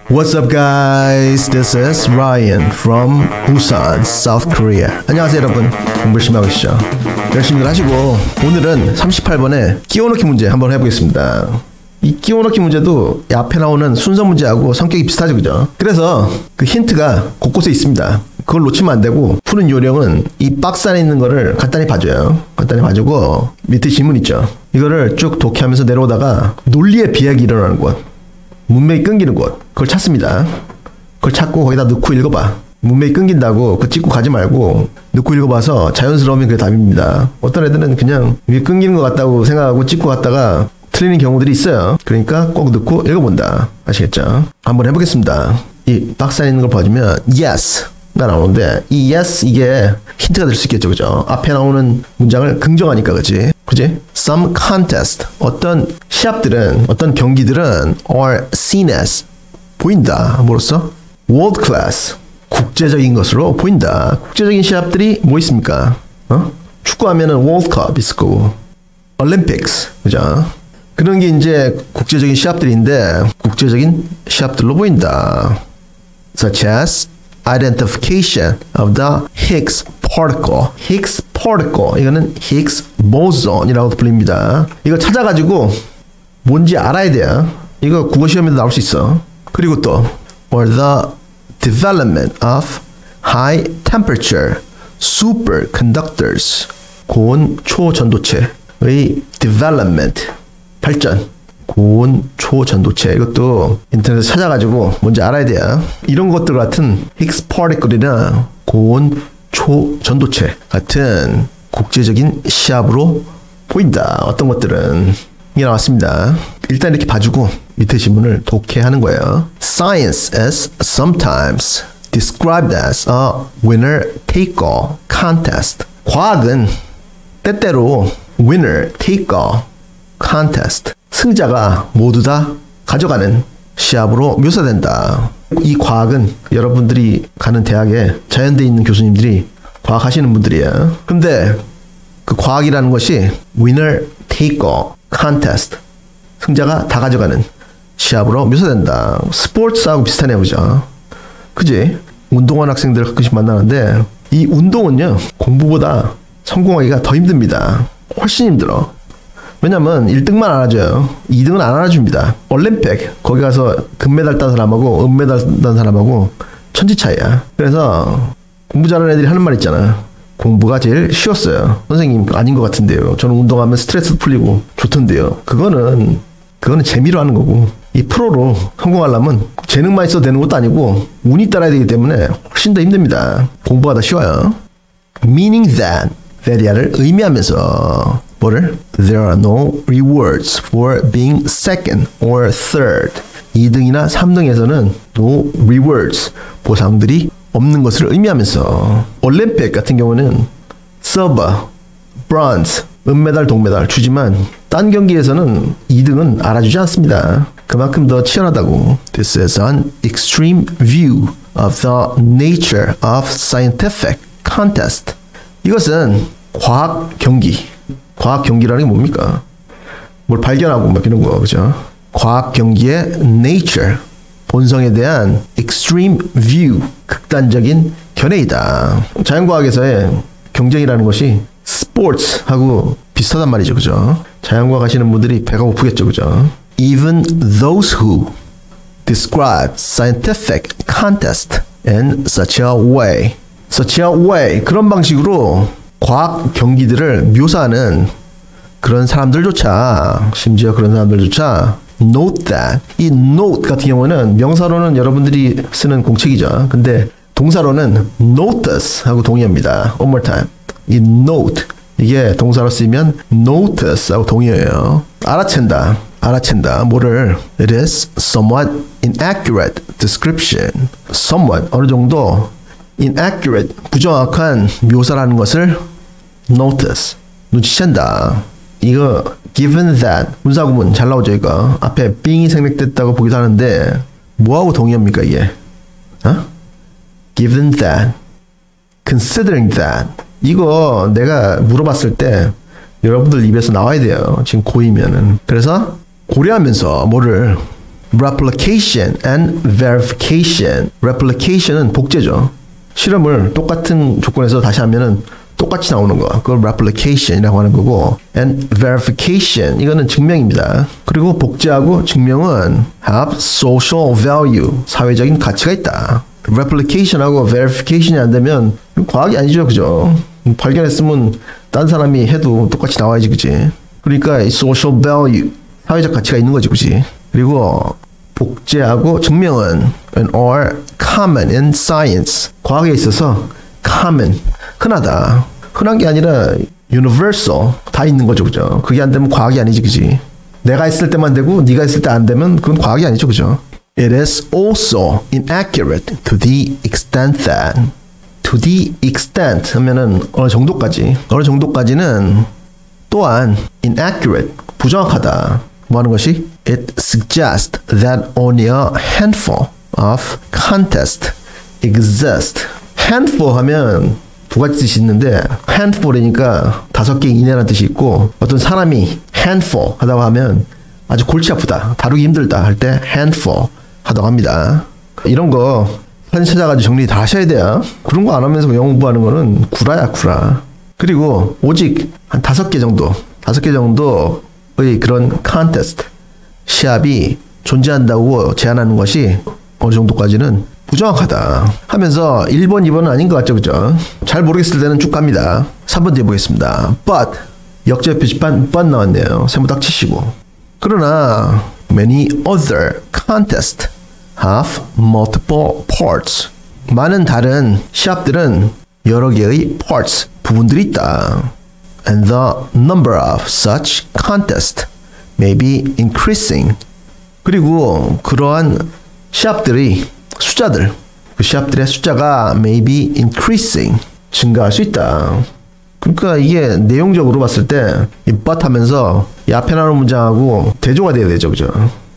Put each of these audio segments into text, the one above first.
What's up guys? This is Ryan from Busan, South Korea. 안녕하세요 여러분. 공부 열심히 하고 계시죠? 열심히 하시고 오늘은 38번에 끼워넣기 문제 한번 해보겠습니다. 이 끼워넣기 문제도 앞에 나오는 순서 문제하고 성격이 비슷하죠, 그죠? 그래서 그 힌트가 곳곳에 있습니다. 그걸 놓치면 안 되고 푸는 요령은 이 박스 안에 있는 거를 간단히 봐줘요. 간단히 봐주고 밑에 질문 있죠. 이거를 쭉 독해하면서 내려오다가 논리의 비약이 일어나는 곳, 문맥이 끊기는 곳, 그걸 찾습니다. 그걸 찾고 거기다 넣고 읽어봐. 문맥이 끊긴다고 그 찍고 가지 말고 넣고 읽어봐서 자연스러우면 그게 답입니다. 어떤 애들은 그냥 이게 끊기는 것 같다고 생각하고 찍고 갔다가 틀리는 경우들이 있어요. 그러니까 꼭 넣고 읽어본다. 아시겠죠? 한번 해보겠습니다. 이 박스 안에 있는 걸 봐주면 yes 가 나오는데 이 yes 이게 힌트가 될 수 있겠죠, 그죠? 앞에 나오는 문장을 긍정하니까, 그지? Some contest, 어떤 시합들은, 어떤 경기들은 are seen as, 보인다. 뭐로써? world class, 국제적인 것으로 보인다. 국제적인 시합들이 뭐 있습니까? 축구하면은 World Cup 있을 거고, Olympics, 그죠? 그런 게 이제 국제적인 시합들인데 국제적인 시합들로 보인다. Such as identification of the Higgs particle. Higgs particle. 이거는 Higgs boson,이라고 불립니다. 이거 찾아가지고 뭔지 알아야 돼요. 이거 국어 시험에도 나올 수 있어. 그리고 또 or the development of high temperature superconductors. 고온 초전도체의 development. 발전. 고온 초전도체. 이것도 인터넷에서 찾아가지고 뭔지 알아야 돼요. 이런 것들 같은 Higgs particle이나 고온 초전도체 같은 국제적인 시합으로 보인다. 어떤 것들은 이게 나왔습니다. 일단 이렇게 봐주고 밑에 지문을 독해하는 거예요. Science is sometimes described as a winner-take-all contest. 과학은 때때로 winner-take-all contest. 승자가 모두 다 가져가는 시합으로 묘사된다. 이 과학은 여러분들이 가는 대학에 자연대에 있는 교수님들이 과학 하시는 분들이에요. 근데 그 과학이라는 것이 winner take all contest. 승자가 다 가져가는 시합으로 묘사된다. 스포츠하고 비슷하네요, 그죠? 그지? 운동하는 학생들 가끔씩 만나는데 이 운동은요, 공부보다 성공하기가 더 힘듭니다. 훨씬 힘들어. 왜냐면 1등만 안아줘요. 2등은 안 안아줍니다. 올림픽 거기 가서 금메달 딴 사람하고 은메달 딴 사람하고 천지 차이야. 그래서 공부 잘하는 애들이 하는 말 있잖아. 공부가 제일 쉬웠어요. 선생님 아닌 것 같은데요. 저는 운동하면 스트레스 풀리고 좋던데요. 그거는 재미로 하는 거고, 이 프로로 성공하려면 재능만 있어도 되는 것도 아니고 운이 따라야 되기 때문에 훨씬 더 힘듭니다. 공부가 더 쉬워요. Meaning that이야를 의미하면서 뭐를? There are no rewards for being second or third. 2등이나 3등에서는 no rewards, 보상들이 없는 것을 의미하면서 올림픽 같은 경우는 silver, bronze, 은메달, 동메달 주지만 딴 경기에서는 2등은 알아주지 않습니다. 그만큼 더 치열하다고. This is an extreme view of the nature of scientific contest. 이것은 과학 경기. 과학 경기라는 게 뭡니까? 뭘 발견하고 막 이런 거, 그죠? 과학 경기의 nature, 본성에 대한 extreme view, 극단적인 견해이다. 자연과학에서의 경쟁이라는 것이 스포츠하고 비슷하단 말이죠, 그죠? 자연과학 하시는 분들이 배가 고프겠죠, 그죠? Even those who describe scientific contest in such a way, 그런 방식으로 과학 경기들을 묘사하는 그런 사람들조차, 심지어 그런 사람들조차 note that, 이 note 같은 경우는 명사로는 여러분들이 쓰는 공책이죠. 근데 동사로는 notice 하고 동의합니다. One more time. 이 note, 이게 동사로 쓰이면 notice 하고 동의해요. 알아챈다. 뭐를? It is somewhat inaccurate description. somewhat, 어느 정도 inaccurate, 부정확한 묘사라는 것을 notice, 눈치챈다. 이거 given that, 문사구문 잘 나오죠, 이거. 앞에 being이 생략됐다고 보기도 하는데 뭐하고 동의합니까, 이게? given that, considering that. 이거 내가 물어봤을 때 여러분들 입에서 나와야 돼요. 지금 고2면은. 그래서 고려하면서 뭐를? replication and verification. replication은 복제죠. 실험을 똑같은 조건에서 다시 하면은 똑같이 나오는 거. 그걸 replication이라고 하는 거고, and verification 이거는 증명입니다. 그리고 복제하고 증명은 have social value, 사회적인 가치가 있다. replication하고 verification이 안 되면 과학이 아니죠, 그죠? 발견했으면 딴 사람이 해도 똑같이 나와야지, 그지? 그러니까 이 social value, 사회적 가치가 있는 거지, 그지? 그리고 복제하고 증명은 are common in science. 과학에 있어서 common, 흔하다. 흔한 게 아니라 universal, 다 있는 거죠, 그죠? 그게 안 되면 과학이 아니지, 그지? 내가 했을 때만 되고 네가 했을 때 안 되면 그건 과학이 아니죠, 그죠? It is also inaccurate to the extent that. to the extent 하면은 어느 정도까지. 어느 정도까지는 또한 inaccurate, 부정확하다. 뭐 하는 것이? It suggests that only a handful of contests exist. handful 하면 두 가지 뜻이 있는데, handful이니까 5개 이내라는 뜻이 있고, 어떤 사람이 handful 하다고 하면 아주 골치 아프다, 다루기 힘들다 할 때 handful 하다고 합니다. 이런 거 사진 찾아가지고 정리 다 하셔야 돼요. 그런 거 안 하면서 영어 공부하는 거는 구라야, 구라. 그리고 오직 한 5개 정도, 5개 정도의 그런 contest, 시합이 존재한다고 제안하는 것이 어느 정도까지는 부정확하다 하면서 1번, 2번은 아닌 것 같죠, 그죠? 잘 모르겠을 때는 쭉 갑니다. 3번 뒤에 보겠습니다. But, 역제 표시판 but 나왔네요. 세모 딱 치시고. 그러나 many other contests have multiple parts. 많은 다른 시합들은 여러 개의 parts, 부분들이 있다. And the number of such contests may be increasing. 그리고 그러한 시합들의 숫자들, 그 시합들의 숫자가 may be increasing, 증가할 수 있다. 그러니까 이게 내용적으로 봤을 때 이 but 하면서 이 앞에 나오는 문장하고 대조가 돼야 되죠, 그죠?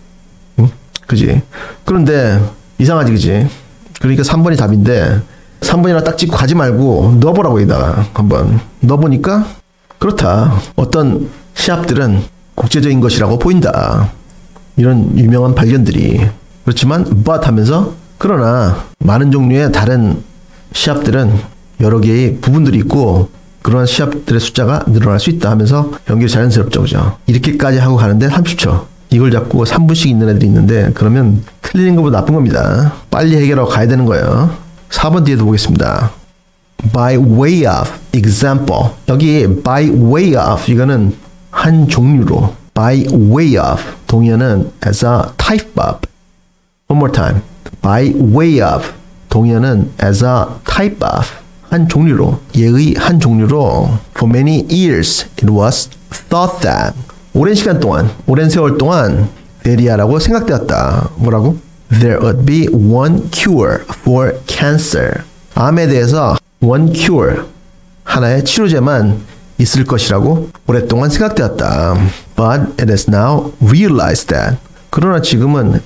응? 그지? 그런데 이상하지, 그지? 그러니까 3번이 답인데 3번이나 딱 찍고 가지 말고 넣어보라고 여기다가 한번 넣어보니까 그렇다. 어떤 시합들은 국제적인 것이라고 보인다. 이런 유명한 발견들이. 그렇지만 but 하면서 그러나 많은 종류의 다른 시합들은 여러 개의 부분들이 있고 그러한 시합들의 숫자가 늘어날 수 있다 하면서 연결이 자연스럽죠, 그죠? 이렇게까지 하고 가는데 30초. 이걸 잡고 3분씩 있는 애들이 있는데 그러면 틀리는 것보다 나쁜 겁니다. 빨리 해결하고 가야 되는 거예요. 4번 뒤에도 보겠습니다. By way of example. 여기 by way of 이거는 한 종류로. By way of 동의어는 as a type of. One more time. By way of 동의어는 as a type of. 한 종류로. 예의 한 종류로. For many years it was thought that. 오랜 시간 동안, 오랜 세월 동안 대리아라고 생각되었다. 뭐라고? There would be one cure for cancer. 암에 대해서 one cure, 하나의 치료제만 있을 것이라고 오랫동안 생각되었다. But it is now realized that. 그러나 지금은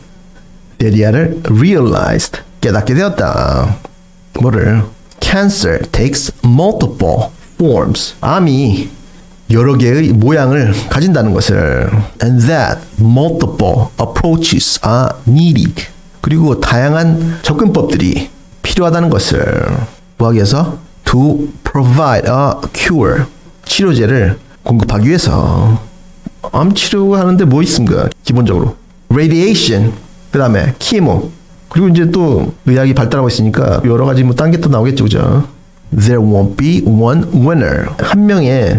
대리아를 realized, 깨닫게 되었다. 뭐를? Cancer takes multiple forms. 암이 여러 개의 모양을 가진다는 것을. And that multiple approaches are needed. 그리고 다양한 접근법들이 필요하다는 것을. 뭐하기 위해서? To provide a cure. 치료제를 공급하기 위해서. 암 치료하는데 뭐 있습니까? 기본적으로. Radiation. 그 다음에 키모. 그리고 이제 또 의학이 발달하고 있으니까 여러 가지 뭐 딴 게 또 나오겠죠, 그죠? There won't be one winner. 한 명의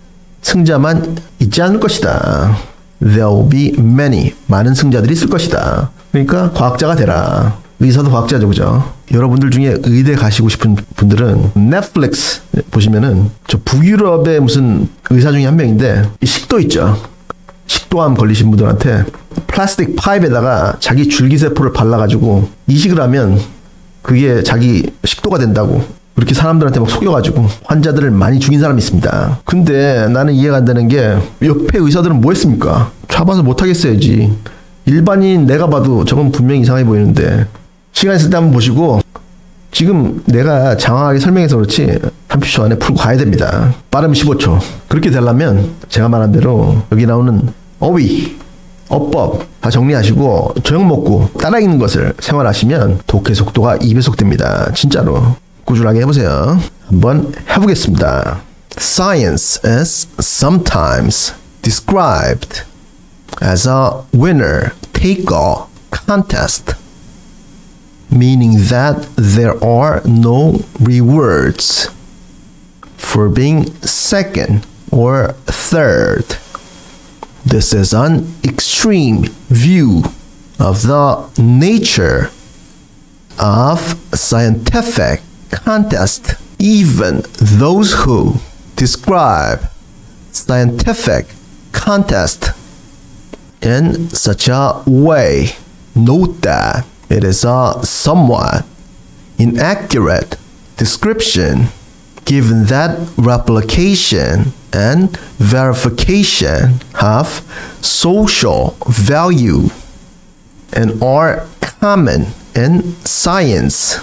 승자만 있지 않을 것이다. There will be many. 많은 승자들이 있을 것이다. 그러니까 과학자가 되라. 의사도 과학자죠, 그죠? 여러분들 중에 의대 가시고 싶은 분들은 넷플릭스 보시면은 저 북유럽의 무슨 의사 중에 한 명인데 이 식도 있죠. 식도암 걸리신 분들한테 플라스틱 파이프에다가 자기 줄기세포를 발라가지고 이식을 하면 그게 자기 식도가 된다고 그렇게 사람들한테 막 속여가지고 환자들을 많이 죽인 사람이 있습니다. 근데 나는 이해가 안 되는 게 옆에 의사들은 뭐 했습니까? 잡아서 못하겠어야지. 일반인 내가 봐도 저건 분명히 이상해 보이는데 시간 있을 때 한번 보시고 지금 내가 장황하게 설명해서 그렇지 30초 안에 풀고 가야 됩니다. 빠르면 15초. 그렇게 되려면 제가 말한 대로 여기 나오는 어휘 어법 다 정리하시고 저녁 먹고 따라 읽는 것을 생활하시면 독해 속도가 2배속 됩니다. 진짜로 꾸준하게 해보세요. 한번 해보겠습니다. Science is sometimes described as a winner-take-all contest, meaning that there are no rewards for being second or third. This is an extreme view of the nature of scientific contest. Even those who describe scientific contest in such a way note that it is a somewhat inaccurate description, given that replication and verification have social value and are common in science.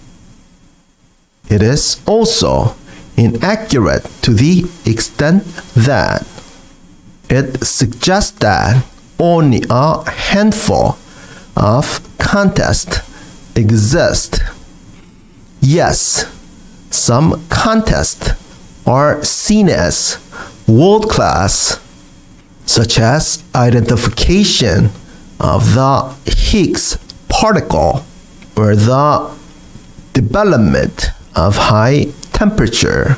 It is also inaccurate to the extent that it suggests that only a handful of contests exist. Yes, some contests are seen as world-class, such as identification of the Higgs particle or the development of high-temperature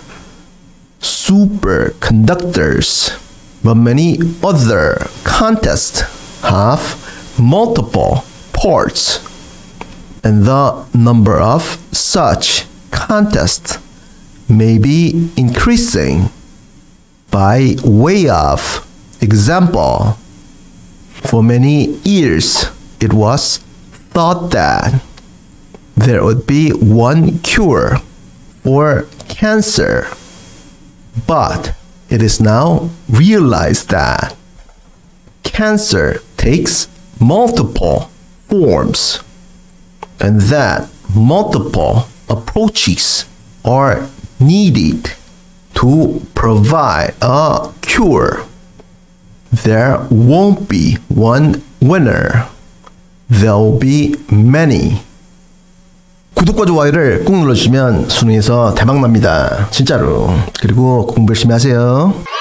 superconductors. But many other contests have multiple parts, and the number of such contests may be increasing. By way of example, for many years it was thought that there would be one cure for cancer, but it is now realized that cancer takes multiple forms and that multiple approaches are needed to provide a cure. There won't be one winner. There will be many. 구독과 좋아요를 꾹 눌러주시면 수능에서 대박납니다. 진짜로. 그리고 공부 열심히 하세요.